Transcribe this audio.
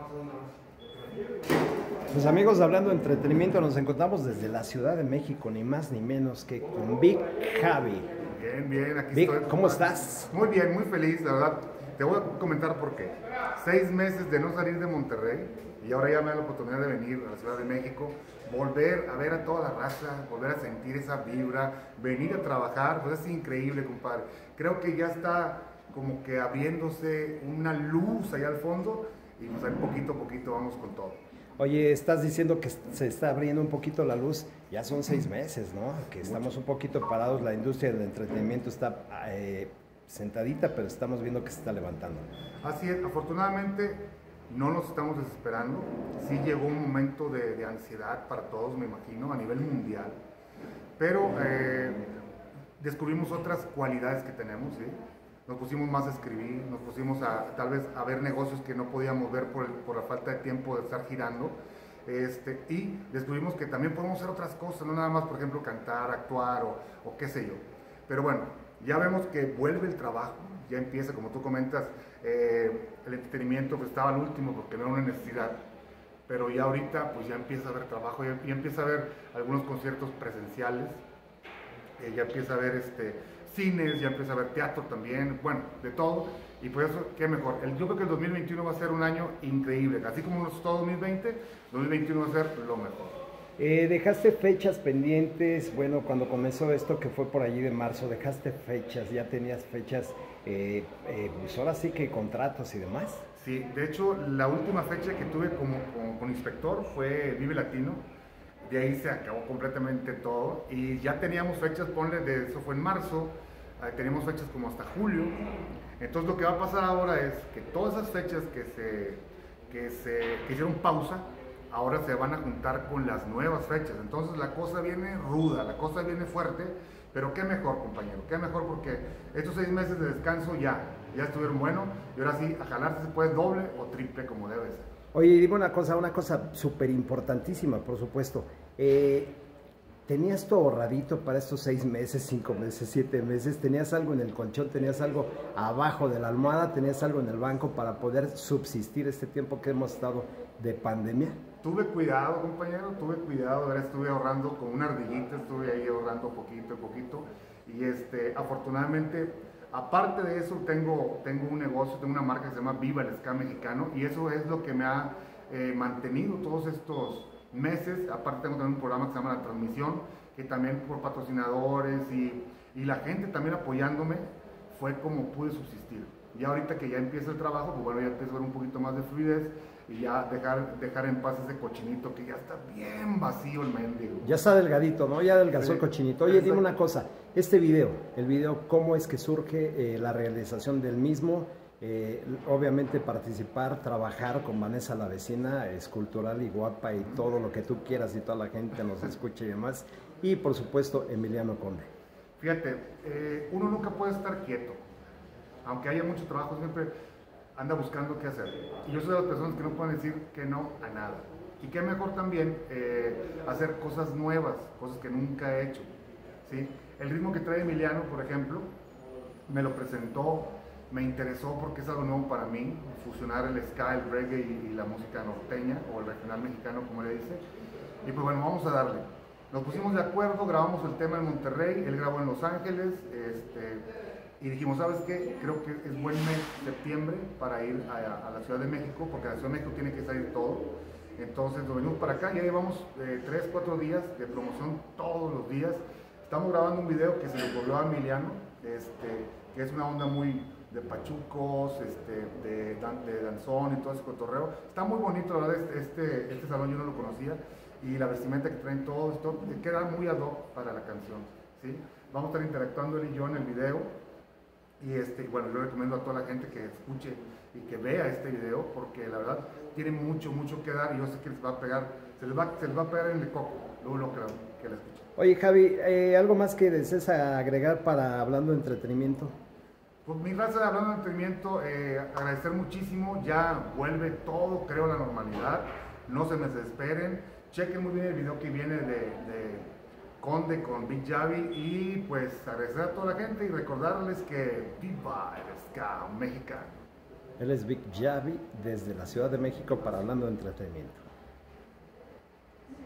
Pues amigos, hablando de entretenimiento, nos encontramos desde la Ciudad de México, ni más ni menos que con Big Javi. Bien, bien, aquí Vic, estoy. ¿cómo estás? Muy bien, muy feliz, la verdad. Te voy a comentar por qué. 6 meses de no salir de Monterrey y ahora ya me da la oportunidad de venir a la Ciudad de México, volver a ver a toda la raza, volver a sentir esa vibra, venir a trabajar, pues es increíble, compadre. Creo que ya está como que abriéndose una luz allá al fondo y pues ahí poquito a poquito vamos con todo. Oye, estás diciendo que se está abriendo un poquito la luz, ya son 6 meses, ¿no? Que estamos un poquito parados, la industria del entretenimiento está sentadita, pero estamos viendo que se está levantando. Así es, afortunadamente no nos estamos desesperando, sí llegó un momento de ansiedad para todos, me imagino, a nivel mundial, pero descubrimos otras cualidades que tenemos, ¿sí? Nos pusimos más a escribir, nos pusimos tal vez a ver negocios que no podíamos ver por la falta de tiempo de estar girando, y descubrimos que también podemos hacer otras cosas, no nada más, por ejemplo, cantar, actuar o qué sé yo. Pero bueno, ya vemos que vuelve el trabajo, ya empieza, como tú comentas, el entretenimiento pues estaba al último porque no era una necesidad, pero ya ahorita pues ya empieza a haber trabajo, ya empieza a haber algunos conciertos presenciales, ya empieza a haber cines, ya empieza a haber teatro también, bueno, de todo, y por eso, qué mejor. Yo creo que el 2021 va a ser un año increíble, así como nos todo 2020, 2021 va a ser lo mejor. Dejaste fechas pendientes, bueno, cuando comenzó esto que fue por allí de marzo, dejaste fechas, ya tenías fechas, pues ahora sí que contratos y demás. Sí, de hecho, la última fecha que tuve con inspector fue Vive Latino. De ahí se acabó completamente todo y ya teníamos fechas, ponle, eso fue en marzo, teníamos fechas como hasta julio. Entonces lo que va a pasar ahora es que todas esas fechas que hicieron pausa, ahora se van a juntar con las nuevas fechas. Entonces la cosa viene ruda, la cosa viene fuerte, pero qué mejor, compañero, qué mejor, porque estos 6 meses de descanso ya estuvieron buenos y ahora sí, a jalarse se puede doble o triple como debe ser. Oye, dime una cosa súper importantísima, por supuesto. ¿Tenías todo ahorradito para estos 6 meses, 5 meses, 7 meses? ¿Tenías algo en el colchón? ¿Tenías algo abajo de la almohada? ¿Tenías algo en el banco para poder subsistir este tiempo que hemos estado de pandemia? Tuve cuidado, compañero, tuve cuidado. Ahora estuve ahorrando con una ardillita, estuve ahí ahorrando poquito a poquito. Y afortunadamente, aparte de eso, tengo un negocio, tengo una marca que se llama Viva el Ska Mexicano, y eso es lo que me ha mantenido todos estos meses. Aparte tengo también un programa que se llama La Transmisión, que también por patrocinadores y la gente también apoyándome, fue como pude subsistir. Y ahorita que ya empieza el trabajo, pues bueno, ya empiezo a ver un poquito más de fluidez y ya dejar en paz ese cochinito que ya está bien vacío el mendigo. Ya está delgadito, ¿no? Ya adelgazó el cochinito. Oye, dime una cosa, el video, ¿cómo es que surge la realización del mismo? Obviamente participar, trabajar con Vanessa la vecina, es cultural y guapa y todo lo que tú quieras y toda la gente nos escuche y demás. Y por supuesto, Emiliano Conde. Fíjate, uno nunca puede estar quieto. Aunque haya mucho trabajo, siempre anda buscando qué hacer. Y yo soy de las personas que no pueden decir que no a nada. Y qué mejor también hacer cosas nuevas, cosas que nunca he hecho, ¿sí? El ritmo que trae Emiliano, por ejemplo, me lo presentó, me interesó porque es algo nuevo para mí, fusionar el ska, el reggae y la música norteña, o el regional mexicano, como le dice. Y pues bueno, vamos a darle. Nos pusimos de acuerdo, grabamos el tema en Monterrey, él grabó en Los Ángeles, y dijimos, ¿sabes qué? Creo que es buen mes, septiembre, para ir a la Ciudad de México, porque a la Ciudad de México tiene que salir todo. Entonces nos venimos para acá, ya llevamos 3, 4 días de promoción todos los días. Estamos grabando un video que se le ocurrió a Emiliano, que es una onda muy de pachucos, de danzón y todo ese cotorreo. Está muy bonito, la verdad, este salón yo no lo conocía, y la vestimenta que traen todos, esto queda muy ad hoc para la canción, ¿sí? Vamos a estar interactuando él y yo en el video. Y bueno, yo recomiendo a toda la gente que escuche y que vea este video, porque la verdad tiene mucho que dar, y yo sé que les va a pegar, se les va a pegar en el coco, luego lo que la escuchen. Oye, Javi, ¿algo más que desees agregar para hablando de entretenimiento? Pues mi raza de hablando de entretenimiento, agradecer muchísimo, ya vuelve todo, creo, a la normalidad, no se me desesperen, chequen muy bien el video que viene de Conde con Big Javi, y pues agradecer a toda la gente y recordarles que viva el ska mexicano. Él es Vic Javi desde la Ciudad de México para Hablando de Entretenimiento.